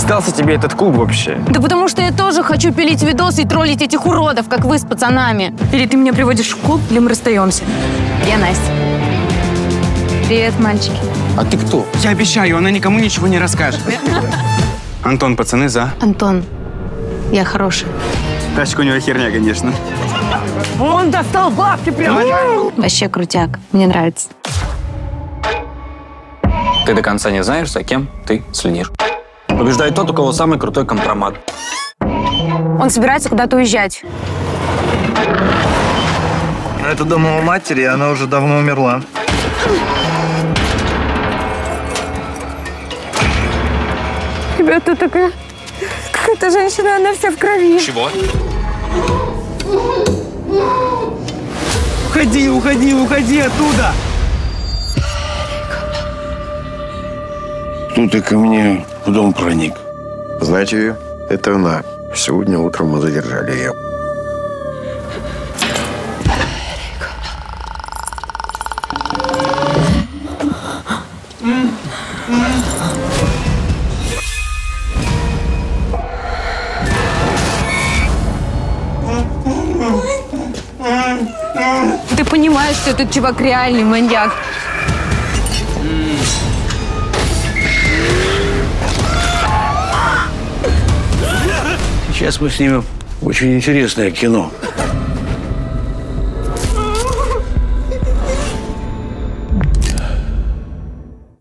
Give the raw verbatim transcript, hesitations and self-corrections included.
Сдался тебе этот клуб вообще? Да потому что я тоже хочу пилить видосы и троллить этих уродов, как вы с пацанами. Или ты меня приводишь в клуб, или мы расстаемся. Я Настя. Привет, мальчики. А ты кто? Я обещаю, она никому ничего не расскажет. Антон, пацаны, за. Антон, я хороший. Тачка у него херня, конечно. Он достал бабки прямо. Вообще крутяк. Мне нравится. Ты до конца не знаешь, за кем ты следишь. Побеждает тот, у кого самый крутой компромат. Он собирается куда-то уезжать. Это дом его матери, она уже давно умерла. Ребята, такая... Какая-то женщина, она вся в крови. Чего? Уходи, уходи, уходи оттуда! Тут ты ко мне в дом проник. Знаете ее? Это она. Сегодня утром мы задержали ее. Ты понимаешь, что этот чувак реальный маньяк. Сейчас мы снимем очень интересное кино.